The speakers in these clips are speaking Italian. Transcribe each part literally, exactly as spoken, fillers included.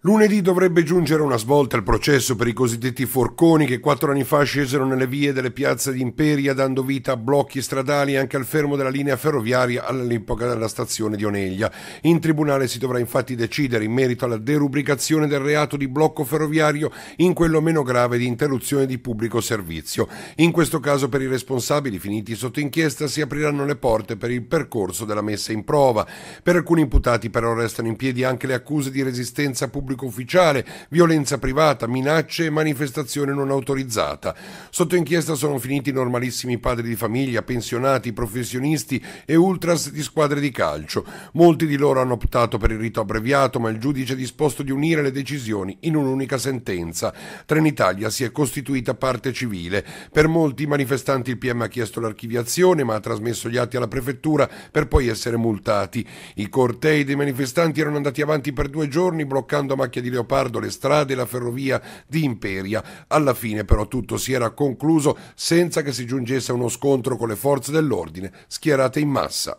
Lunedì dovrebbe giungere una svolta al processo per i cosiddetti forconi che quattro anni fa scesero nelle vie delle piazze di Imperia dando vita a blocchi stradali e anche al fermo della linea ferroviaria all'epoca della stazione di Oneglia. In tribunale si dovrà infatti decidere in merito alla derubricazione del reato di blocco ferroviario in quello meno grave di interruzione di pubblico servizio. In questo caso per i responsabili finiti sotto inchiesta si apriranno le porte per il percorso della messa in prova. Per alcuni imputati però restano in piedi anche le accuse di resistenza pubblica ufficiale, violenza privata, minacce e manifestazione non autorizzata. Sotto inchiesta sono finiti normalissimi padri di famiglia, pensionati, professionisti e ultras di squadre di calcio. Molti di loro hanno optato per il rito abbreviato, ma il giudice ha disposto di unire le decisioni in un'unica sentenza. Trenitalia si è costituita parte civile. Per molti manifestanti il P M ha chiesto l'archiviazione, ma ha trasmesso gli atti alla prefettura per poi essere multati. I cortei dei manifestanti erano andati avanti per due giorni bloccando a macchia di leopardo le strade e la ferrovia di Imperia. Alla fine però tutto si era concluso senza che si giungesse a uno scontro con le forze dell'ordine schierate in massa.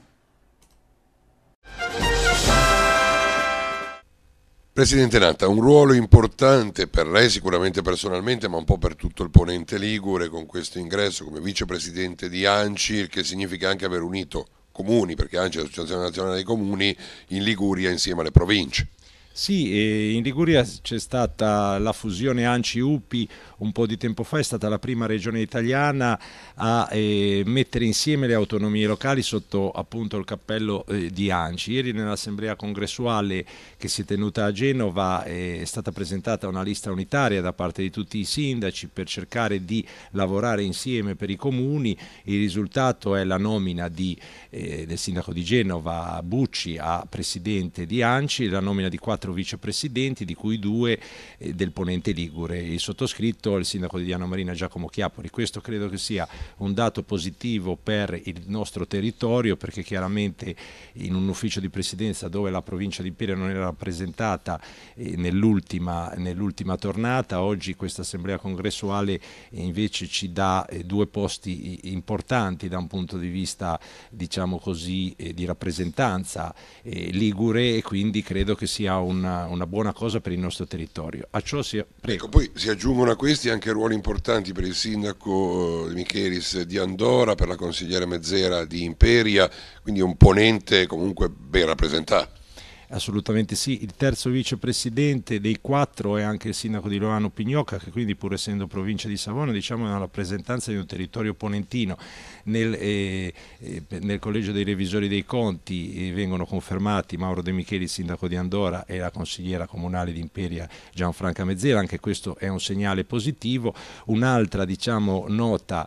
Presidente Natta, un ruolo importante per lei sicuramente personalmente, ma un po' per tutto il ponente ligure con questo ingresso come vicepresidente di ANCI, il che significa anche aver unito comuni, perché ANCI è l'Associazione Nazionale dei Comuni, in Liguria insieme alle province. Sì, in Liguria c'è stata la fusione ANCI-U P I un po' di tempo fa, è stata la prima regione italiana a eh, mettere insieme le autonomie locali sotto appunto il cappello eh, di ANCI. Ieri nell'assemblea congressuale che si è tenuta a Genova eh, è stata presentata una lista unitaria da parte di tutti i sindaci per cercare di lavorare insieme per i comuni. Il risultato è la nomina di, eh, del sindaco di Genova Bucci a presidente di ANCI, la nomina di quattro vicepresidenti, di cui due eh, del ponente ligure, il sottoscritto il sindaco di Diano Marina Giacomo Chiappoli. Questo credo che sia un dato positivo per il nostro territorio, perché chiaramente in un ufficio di presidenza dove la provincia di Imperia non era rappresentata eh, nell'ultima nell'ultima tornata, oggi questa assemblea congressuale eh, invece ci dà eh, due posti importanti da un punto di vista, diciamo così, eh, di rappresentanza eh, ligure, e quindi credo che sia Una, una buona cosa per il nostro territorio. A ciò si... Ecco, poi si aggiungono a questi anche ruoli importanti per il sindaco di Michelis di Andora, per la consigliera Mezzera di Imperia, quindi un ponente comunque ben rappresentato. Assolutamente sì, il terzo vicepresidente dei quattro è anche il sindaco di Loano Pignocca, che quindi pur essendo provincia di Savona, diciamo, è una rappresentanza di un territorio ponentino. Nel, eh, nel collegio dei revisori dei conti eh, vengono confermati Mauro De Micheli, sindaco di Andora, e la consigliera comunale di Imperia Gianfranca Mezzera. Anche questo è un segnale positivo. Un'altra, diciamo, nota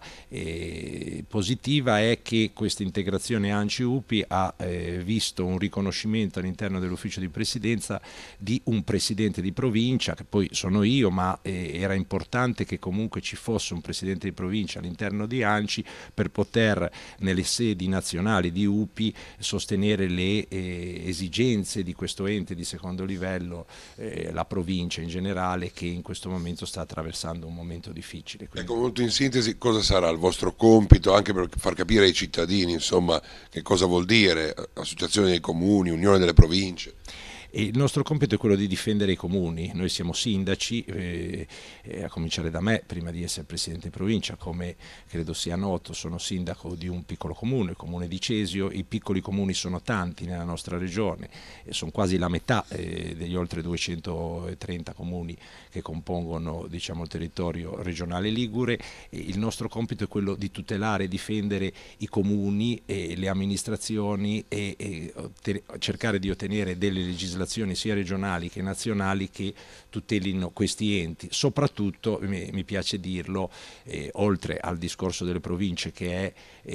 eh, positiva è che questa integrazione ANCI-U P I ha eh, visto un riconoscimento all'interno dello ufficio di presidenza di un presidente di provincia, che poi sono io, ma eh, era importante che comunque ci fosse un presidente di provincia all'interno di ANCI per poter nelle sedi nazionali di U P I sostenere le eh, esigenze di questo ente di secondo livello, eh, la provincia in generale, che in questo momento sta attraversando un momento difficile. Quindi... Ecco, molto in sintesi, cosa sarà il vostro compito, anche per far capire ai cittadini, insomma, che cosa vuol dire associazione dei comuni, unione delle province? E il nostro compito è quello di difendere i comuni. Noi siamo sindaci, eh, eh, a cominciare da me, prima di essere presidente di provincia. Come credo sia noto, sono sindaco di un piccolo comune, il comune di Cesio. I piccoli comuni sono tanti nella nostra regione, e sono quasi la metà eh, degli oltre duecentotrenta comuni che compongono, diciamo, il territorio regionale ligure. E il nostro compito è quello di tutelare e difendere i comuni e le amministrazioni e, e cercare di ottenere delle legislazioni sia regionali che nazionali che tutelino questi enti. Soprattutto, mi, mi piace dirlo, eh, oltre al discorso delle province, che è,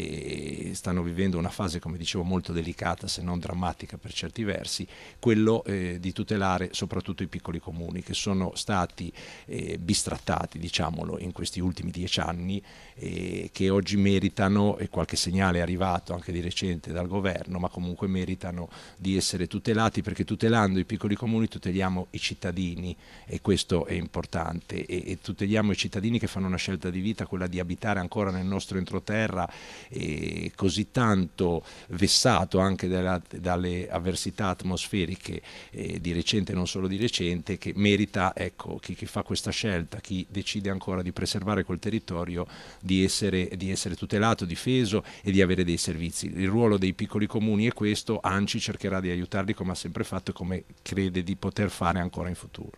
eh, stanno vivendo una fase, come dicevo, molto delicata, se non drammatica per certi versi, quello eh, di tutelare soprattutto i piccoli comuni, che sono stati eh, bistrattati, diciamolo, in questi ultimi dieci anni, eh, che oggi meritano, e qualche segnale è arrivato anche di recente dal governo, ma comunque meritano di essere tutelati, perché tutelati tutelando i piccoli comuni tuteliamo i cittadini, e questo è importante, e, e tuteliamo i cittadini che fanno una scelta di vita, quella di abitare ancora nel nostro entroterra, e così tanto vessato anche dalla, dalle avversità atmosferiche eh, di recente e non solo di recente, che merita, ecco, chi, chi fa questa scelta, chi decide ancora di preservare quel territorio, di essere, di essere tutelato, difeso e di avere dei servizi. Il ruolo dei piccoli comuni è questo, ANCI cercherà di aiutarli come ha sempre fatto e come crede di poter fare ancora in futuro.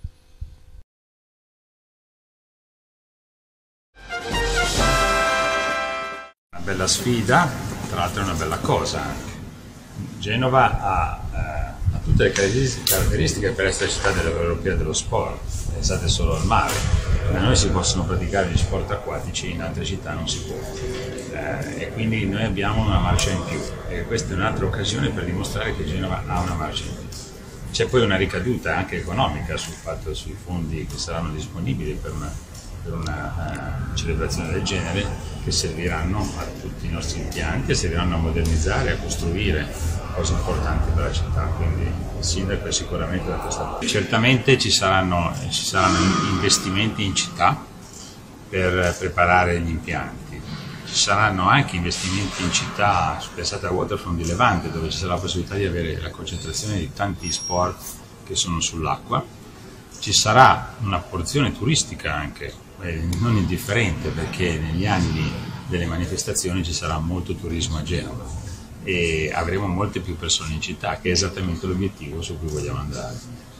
Una bella sfida, tra l'altro è una bella cosa anche. Genova ha, eh, ha tutte le caratteristiche per essere città europea dello sport, pensate solo al mare. Da noi si possono praticare gli sport acquatici, in altre città non si può, eh, e quindi noi abbiamo una marcia in più, e questa è un'altra occasione per dimostrare che Genova ha una marcia in più. C'è poi una ricaduta anche economica sul fatto, sui fondi che saranno disponibili per una, per una uh, celebrazione del genere, che serviranno a tutti i nostri impianti e serviranno a modernizzare, a costruire cose importanti per la città, quindi il sindaco è sicuramente da questa parte. Certamente ci saranno, ci saranno investimenti in città per preparare gli impianti, ci saranno anche investimenti in città, pensate a Waterfront di Levante, dove ci sarà la possibilità di avere la concentrazione di tanti sport che sono sull'acqua, ci sarà una porzione turistica anche, eh, non indifferente, perché negli anni delle manifestazioni ci sarà molto turismo a Genova e avremo molte più persone in città, che è esattamente l'obiettivo su cui vogliamo andare.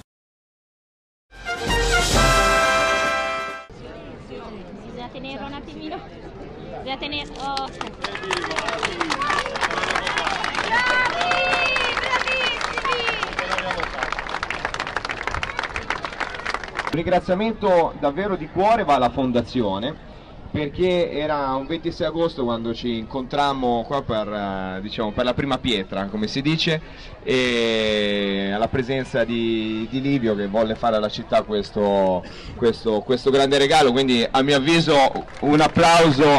Bisogna tenerlo un attimino, bisogna tenerlo. Oh. Un ringraziamento davvero di cuore va alla Fondazione, perché era un ventisei agosto quando ci incontrammo qua per, diciamo, per la prima pietra, come si dice, e alla presenza di, di Livio, che volle fare alla città questo, questo, questo grande regalo, quindi a mio avviso un applauso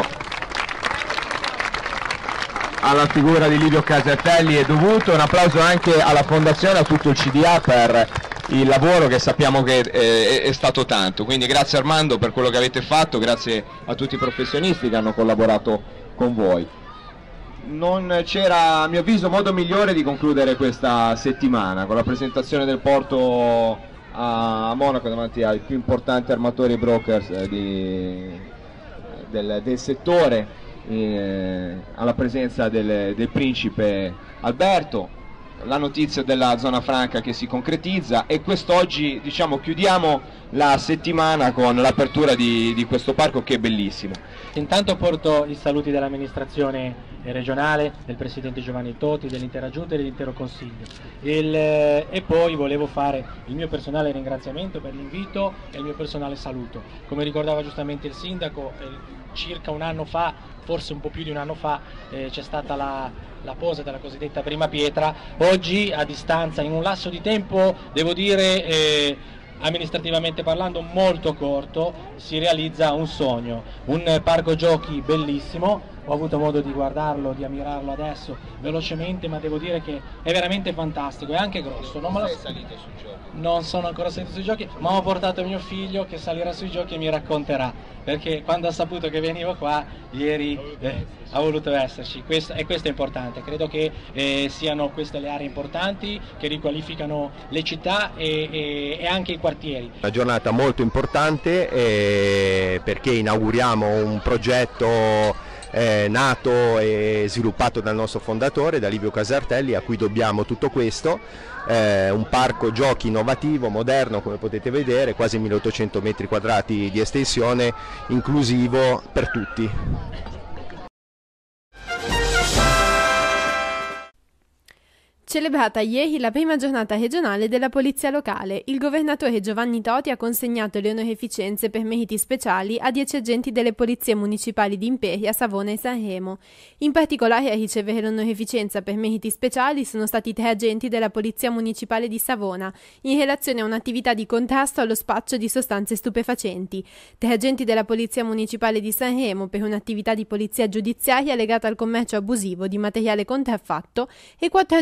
alla figura di Livio Casartelli è dovuto, un applauso anche alla Fondazione, a tutto il C D A per il lavoro che sappiamo che è, è stato tanto, quindi grazie Armando per quello che avete fatto, grazie a tutti i professionisti che hanno collaborato con voi. Non c'era a mio avviso modo migliore di concludere questa settimana con la presentazione del porto a Monaco davanti ai più importanti armatori e brokers di, del, del settore, eh, alla presenza del, del principe Alberto, la notizia della zona franca che si concretizza, e quest'oggi, diciamo, chiudiamo la settimana con l'apertura di, di questo parco che è bellissimo. Intanto porto i saluti dell'amministrazione regionale, del presidente Giovanni Toti, dell'intera giunta e dell'intero consiglio, il, e poi volevo fare il mio personale ringraziamento per l'invito e il mio personale saluto. Come ricordava giustamente il sindaco, eh, circa un anno fa, forse un po' più di un anno fa, eh, c'è stata la, la posa della cosiddetta prima pietra. Oggi, a distanza, in un lasso di tempo, devo dire, eh, amministrativamente parlando molto corto, si realizza un sogno, un parco giochi bellissimo. Ho avuto modo di guardarlo, di ammirarlo adesso velocemente, ma devo dire che è veramente fantastico, è anche grosso. Non, me lo... sei salito sui giochi? Non sono ancora salito sui giochi, ma ho portato mio figlio che salirà sui giochi e mi racconterà, perché quando ha saputo che venivo qua ieri eh, ha voluto esserci. Questo, e questo è importante, credo che eh, siano queste le aree importanti che riqualificano le città e, e, e anche i quartieri. Una giornata molto importante eh, perché inauguriamo un progetto Eh, nato e sviluppato dal nostro fondatore, da Livio Casartelli, a cui dobbiamo tutto questo, eh, un parco giochi innovativo, moderno, come potete vedere, quasi milleottocento metri quadrati di estensione, inclusivo per tutti. Celebrata ieri la prima giornata regionale della Polizia Locale, il governatore Giovanni Toti ha consegnato le onorificenze per meriti speciali a dieci agenti delle polizie municipali di Imperia, Savona e Sanremo. In particolare a ricevere l'onorificenza per meriti speciali sono stati tre agenti della Polizia Municipale di Savona, in relazione a un'attività di contrasto allo spaccio di sostanze stupefacenti, tre agenti della Polizia Municipale di Sanremo per un'attività di polizia giudiziaria legata al commercio abusivo di materiale contraffatto e quattro agenti della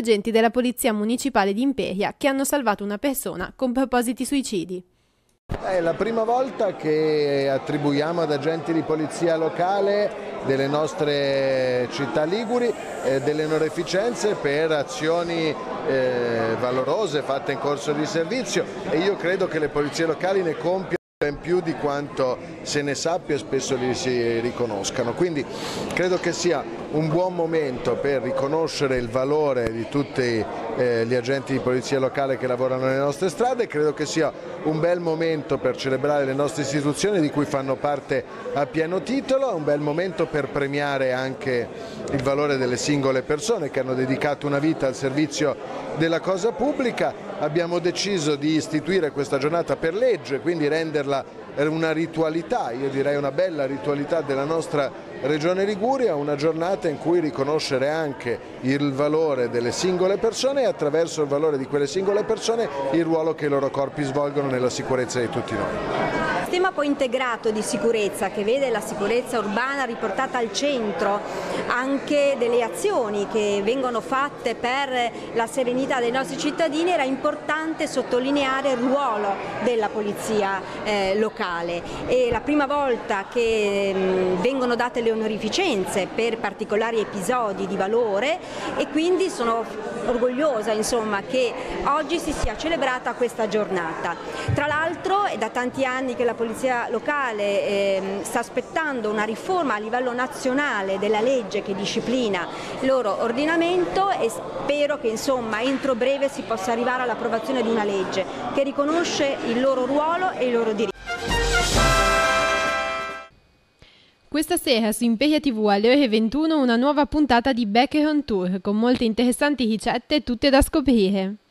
della Polizia Municipale di Imperia che hanno salvato una persona con propositi suicidi. È la prima volta che attribuiamo ad agenti di polizia locale delle nostre città liguri eh, delle onorificenze per azioni eh, valorose fatte in corso di servizio, e io credo che le polizie locali ne compiano in più di quanto se ne sappia e spesso li si riconoscano. Quindi credo che sia un buon momento per riconoscere il valore di tutti eh, gli agenti di polizia locale che lavorano nelle nostre strade, credo che sia un bel momento per celebrare le nostre istituzioni di cui fanno parte a pieno titolo, un bel momento per premiare anche il valore delle singole persone che hanno dedicato una vita al servizio della cosa pubblica. Abbiamo deciso di istituire questa giornata per legge, quindi renderla una ritualità, io direi una bella ritualità della nostra Regione Liguria, una giornata in cui riconoscere anche il valore delle singole persone e attraverso il valore di quelle singole persone il ruolo che i loro corpi svolgono nella sicurezza di tutti noi. Un sistema poi integrato di sicurezza che vede la sicurezza urbana riportata al centro anche delle azioni che vengono fatte per la serenità dei nostri cittadini. Era importante sottolineare il ruolo della polizia eh, locale. È la prima volta che mh, vengono date le onorificenze per particolari episodi di valore e quindi sono orgogliosa insomma, che oggi si sia celebrata questa giornata. Tra l'altro è da tanti anni che la polizia locale eh, sta aspettando una riforma a livello nazionale della legge che disciplina il loro ordinamento e spero che insomma entro breve si possa arrivare all'approvazione di una legge che riconosce il loro ruolo e i loro diritti. Questa sera su Imperia tivù alle ore ventuno una nuova puntata di Becker on Tour con molte interessanti ricette tutte da scoprire.